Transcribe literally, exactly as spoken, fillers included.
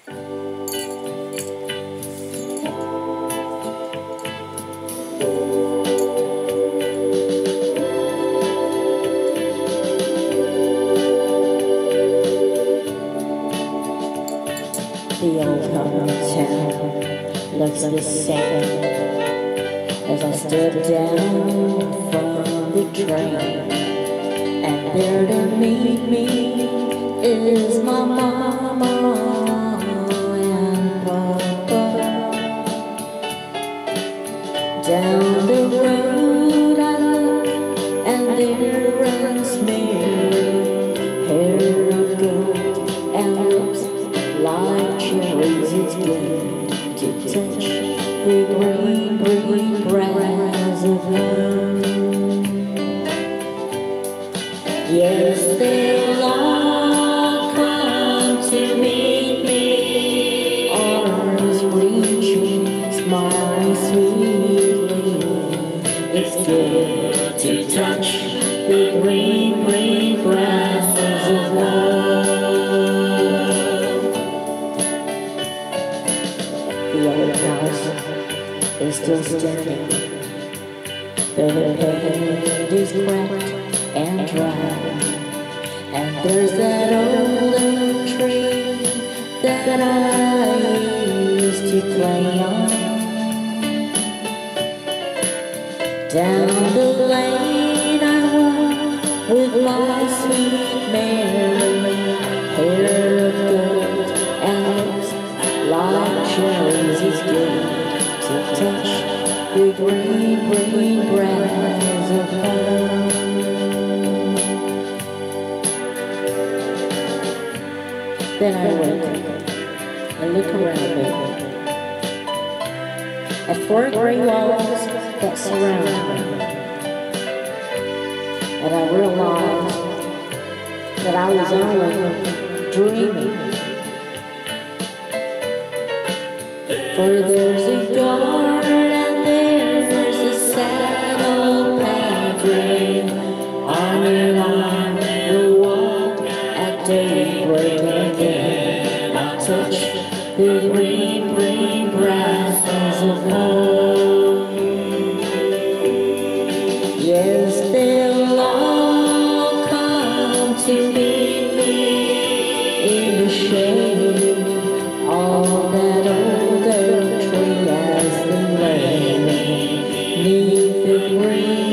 The old hometown looks the same as I stood down from the train, and there to meet me is my mama and papa. Down the road I look, and there runs Mary, hair of gold and lips like cherries. It's good to touch the green, green grass of home. Yes, they'll all come to meet me, arms reaching, smiling sweetly. It's good to touch the green, green grasses of home. The old house is still standing, though the paint is cracked and dry, and there's that old oak tree that I used to play on. Down the lane I walk with my sweet Mary, hair of gold and lips like cherries. It's good to touch the green, green grass of home. Then I wake and look around me at four gray walls that surround me, and I realize that I was only dreaming. For there's a guard and there's a saddle pathway, arm in arm we'll walk at daybreak again. I'll touch the green, green grasses of home. Yes, they'll all come to meet me in the shade, all that old oak tree as they lay beneath the green